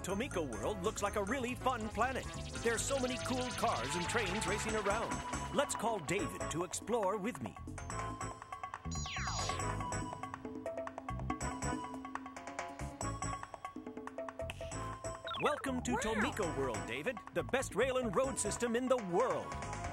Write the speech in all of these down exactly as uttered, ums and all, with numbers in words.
Tomiko World looks like a really fun planet. There's so many cool cars and trains racing around. Let's call David to explore with me. Welcome to Wow. Tomiko World, David, the best rail and road system in the world.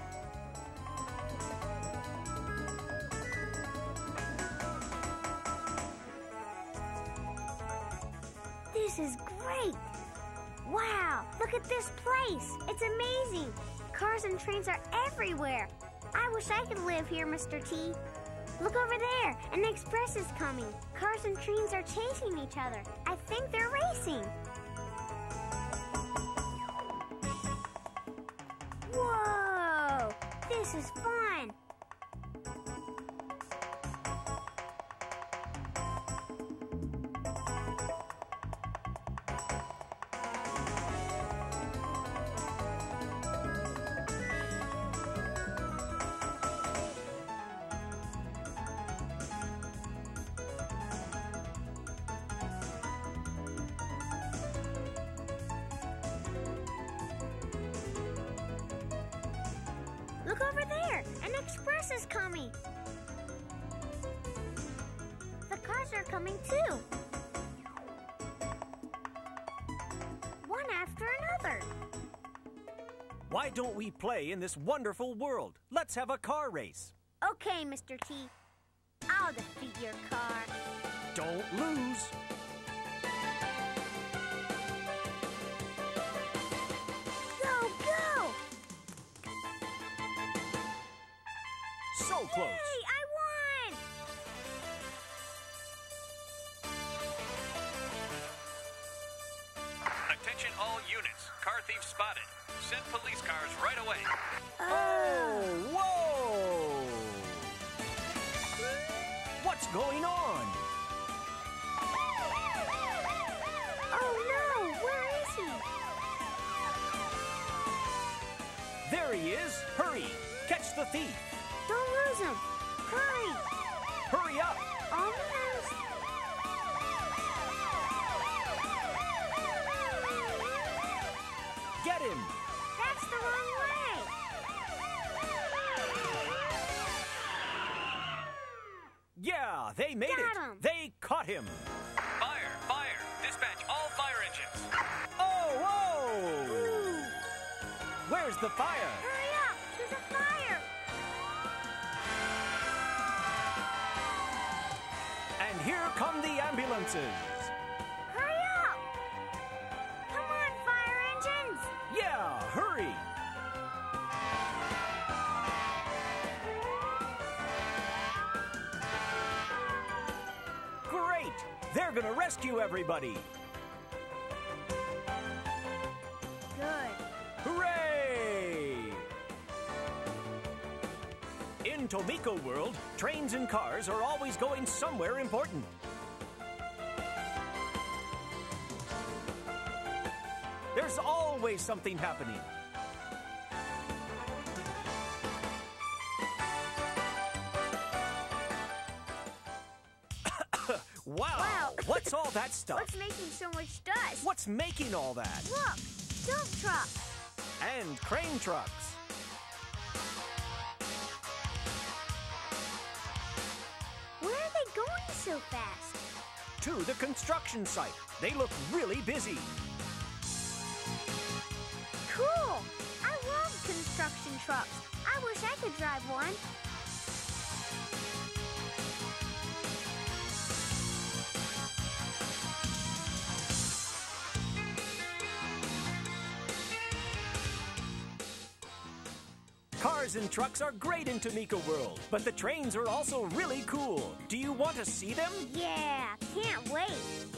This is great! Wow, look at this place! It's amazing! Cars and trains are everywhere! I wish I could live here, Mister T. Look over there! An express is coming! Cars and trains are chasing each other. I think they're racing! Whoa! This is fun! Look over there! An express is coming! The cars are coming too! One after another! Why don't we play in this wonderful world? Let's have a car race. Okay, Mister T. I'll defeat your car. Don't lose. Go, go! So close. Hey, I won! Attention all units. Car thief spotted. Send police cars right away. Oh, whoa! What's going on? Oh no, where is he? There he is. Hurry. Catch the thief. Don't lose him. Hurry! Hurry up. Almost. Get him. That's the wrong way. Yeah, they made Got it. him. They caught him. Fire! Fire! Dispatch all fire engines. Oh, whoa! Ooh. Where's the fire? Hurry up! There's a fire! And here come the ambulances. Hurry up! Come on, fire engines! Yeah, hurry. Great! They're gonna rescue everybody. Good. Hooray! In Tomiko World, trains and cars are always going somewhere important. There's always something happening. Wow! Wow. What's all that stuff? What's making so much dust? What's making all that? Look! Dump truck! And crane trucks. Where are they going so fast? To the construction site. They look really busy. Cool! I love construction trucks. I wish I could drive one. Cars and trucks are great in Tomiko World, but the trains are also really cool. Do you want to see them? Yeah, can't wait.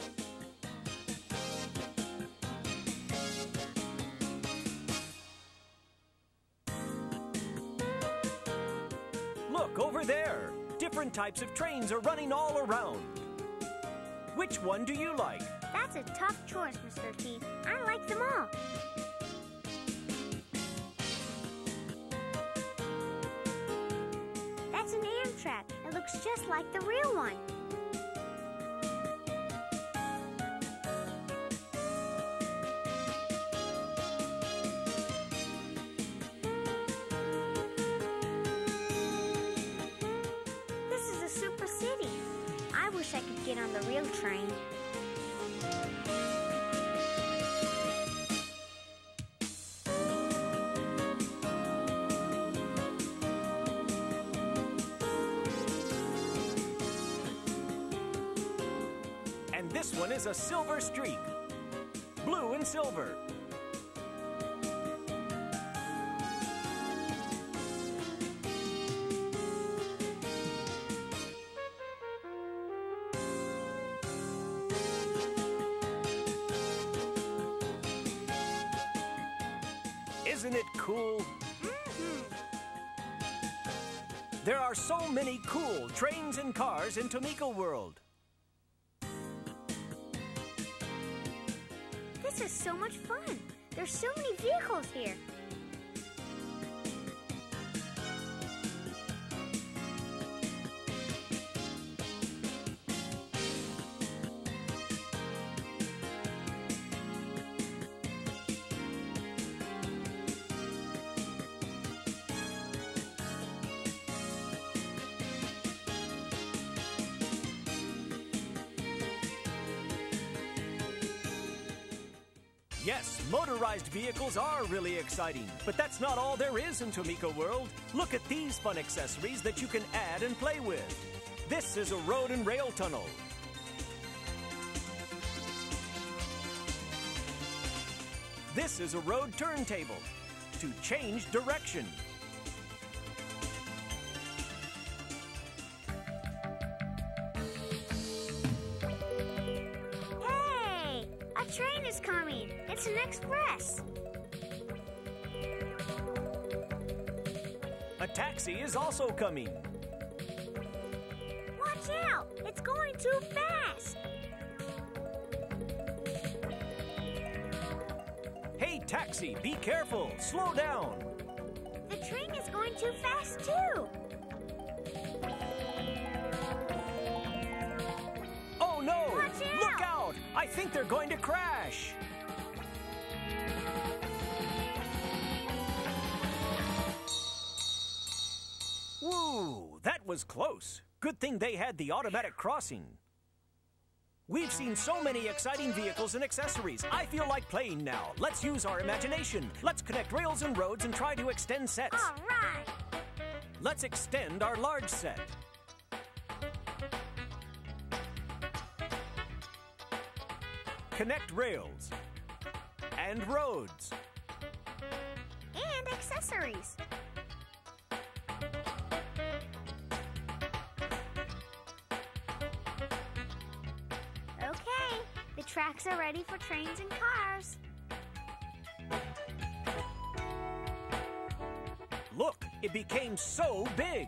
Look, over there. Different types of trains are running all around. Which one do you like? That's a tough choice, Mister T. I like them all. That's an Amtrak. It looks just like the real one. I could get on the real train. And this one is a silver streak. Blue and silver. Isn't it cool? Mm-hmm. There are so many cool trains and cars in Tomica World. This is so much fun. There's so many vehicles here. Yes, motorized vehicles are really exciting, but that's not all there is in Tomica World. Look at these fun accessories that you can add and play with. This is a road and rail tunnel. This is a road turntable to change direction. Hey, a train is coming. It's an express. A taxi is also coming. Watch out! It's going too fast. Hey, taxi, be careful. Slow down. The train is going too fast, too. Oh, no! Watch out! Look out! I think they're going to crash. Whoa, that was close. Good thing they had the automatic crossing. We've seen so many exciting vehicles and accessories. I feel like playing now. Let's use our imagination. Let's connect rails and roads and try to extend sets. All right. Let's extend our large set. Connect rails and roads. And accessories. Okay, the tracks are ready for trains and cars. Look, it became so big.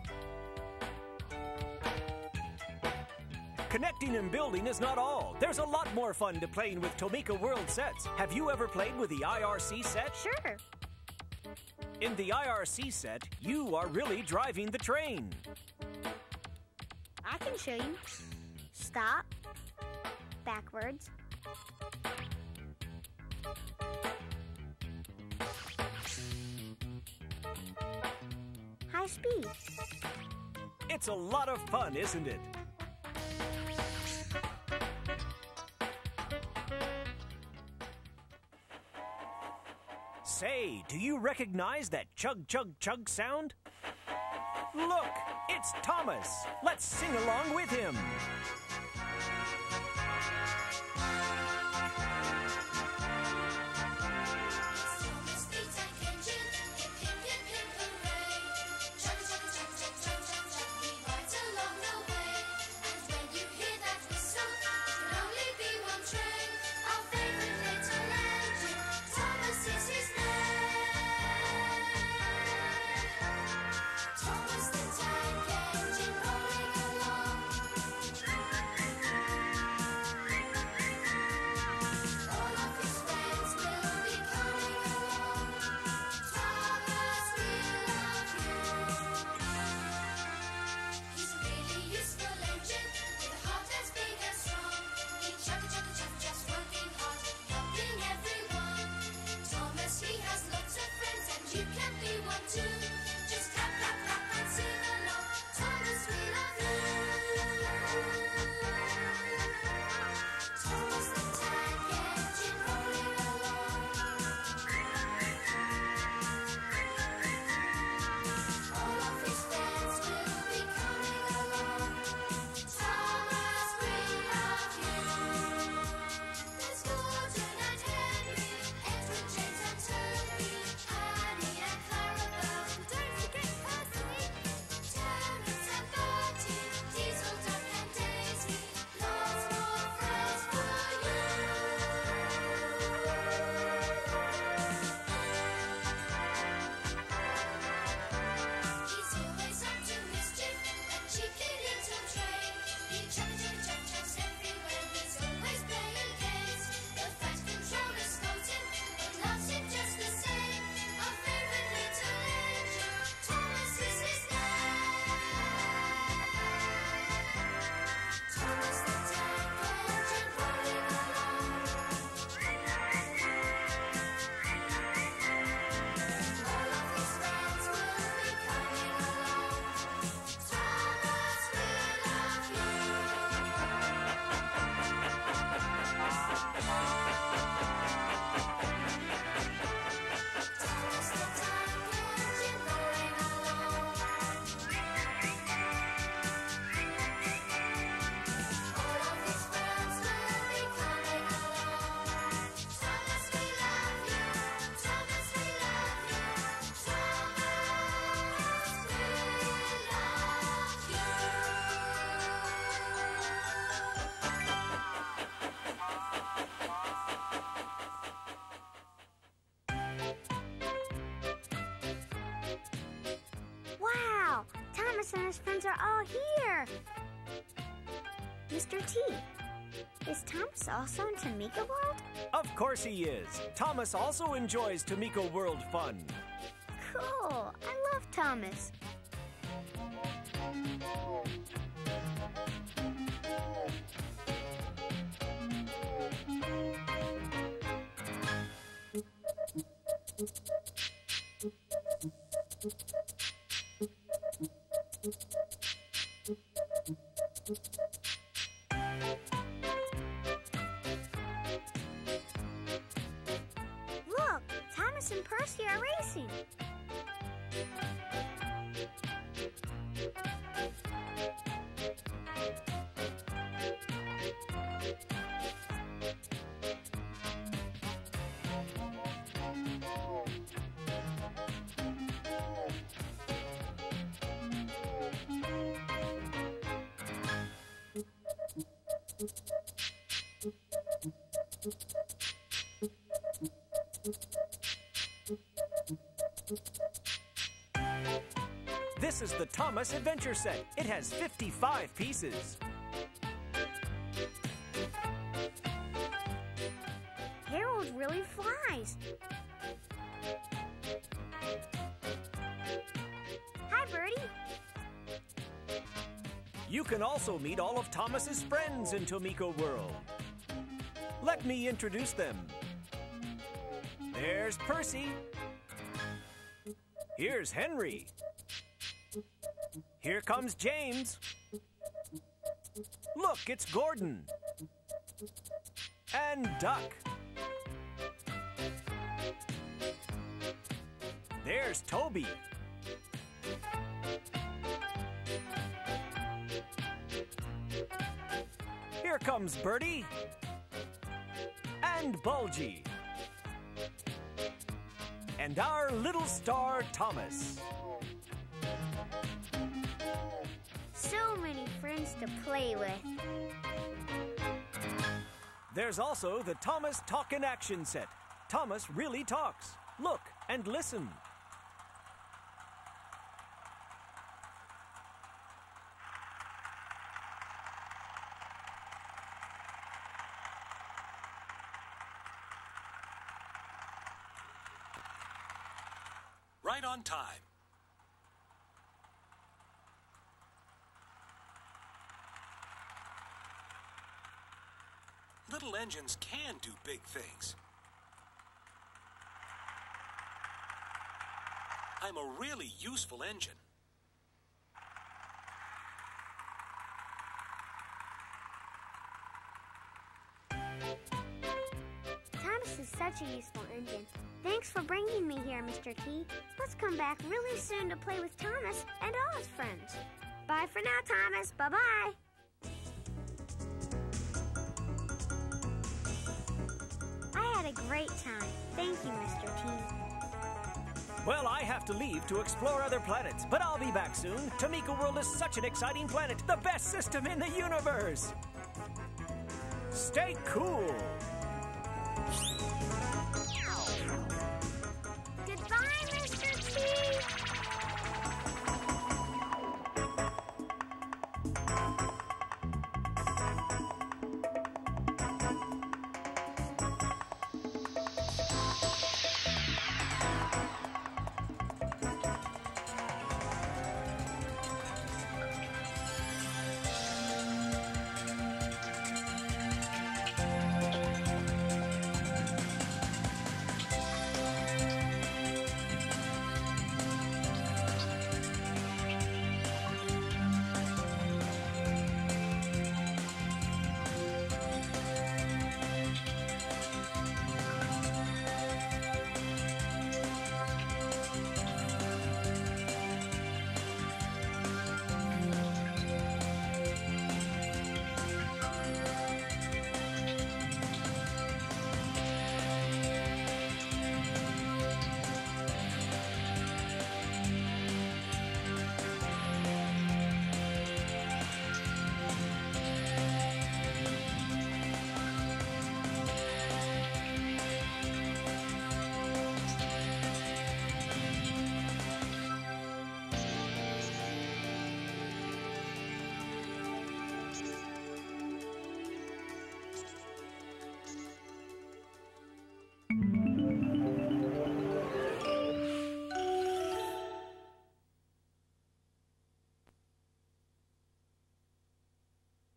Connecting and building is not all. There's a lot more fun to playing with Tomica World sets. Have you ever played with the I R C set? Sure. In the I R C set, you are really driving the train. I can show you. Stop. Backwards. High speed. It's a lot of fun, isn't it? Say, do you recognize that chug, chug, chug sound? Look, it's Thomas. Let's sing along with him. Thomas and his friends are all here. Mister T, is Thomas also in Tamika World? Of course he is. Thomas also enjoys Tamika World fun. Cool. I love Thomas. Look, Thomas and Percy are racing. This is the Thomas Adventure Set. It has fifty-five pieces. Harold really flies. Hi, Birdie. You can also meet all of Thomas's friends in Tamika World. Let me introduce them. There's Percy. Here's Henry. Here comes James. Look, it's Gordon. And Duck. There's Toby. Here comes Birdie. And Bulgy. And our little star, Thomas. So many friends to play with. There's also the Thomas Talk in Action set. Thomas really talks. Look and listen. Right on time. Little engines can do big things. I'm a really useful engine. Thomas is such a useful engine. Thanks for bringing me here, Mister T. Let's come back really soon to play with Thomas and all his friends. Bye for now, Thomas. Bye-bye. I had a great time. Thank you, Mister T. Well, I have to leave to explore other planets, but I'll be back soon. Tamika World is such an exciting planet, the best system in the universe. Stay cool.